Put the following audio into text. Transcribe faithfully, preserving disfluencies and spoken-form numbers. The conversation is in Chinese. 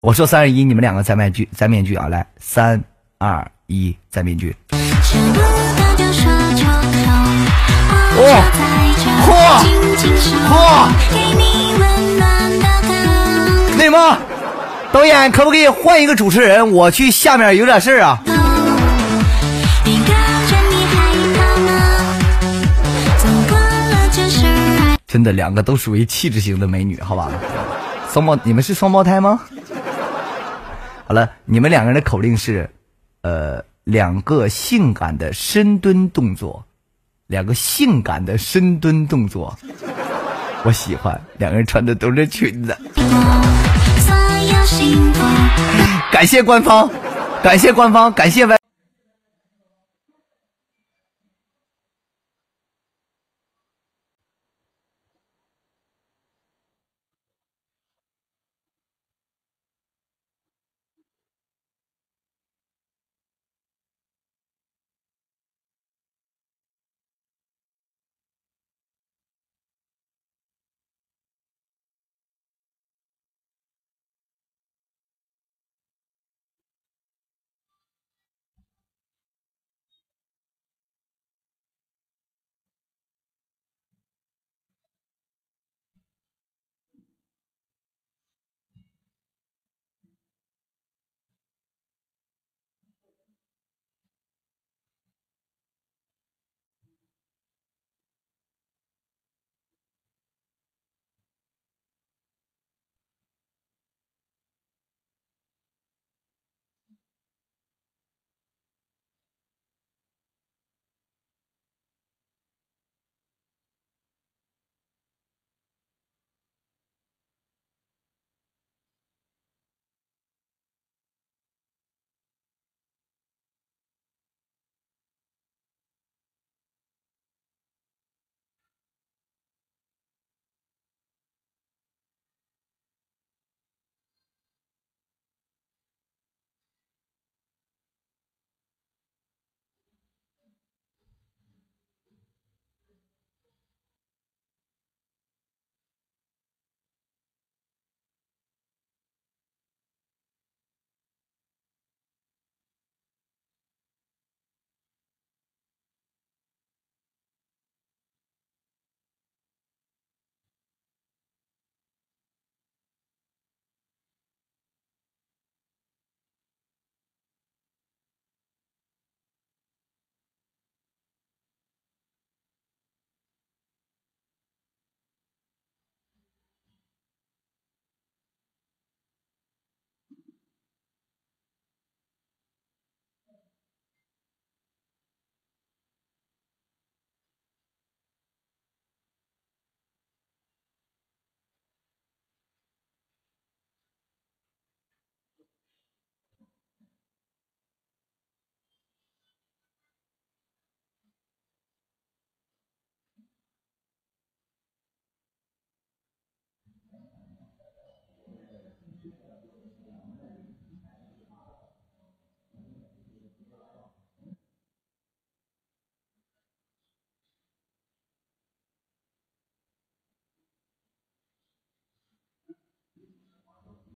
我说三二一，你们两个摘面具，摘面具啊！来，三二一，摘面具。哇嚯嚯！那什么，导演可不可以换一个主持人？我去下面有点事啊。真的，两个都属于气质型的美女，好吧？双胞，你们是双胞胎吗？好了，你们两个人的口令是，呃，两个性感的深蹲动作，两个性感的深蹲动作，我喜欢。两个人穿的都是裙子。感谢官方，感谢官方，感谢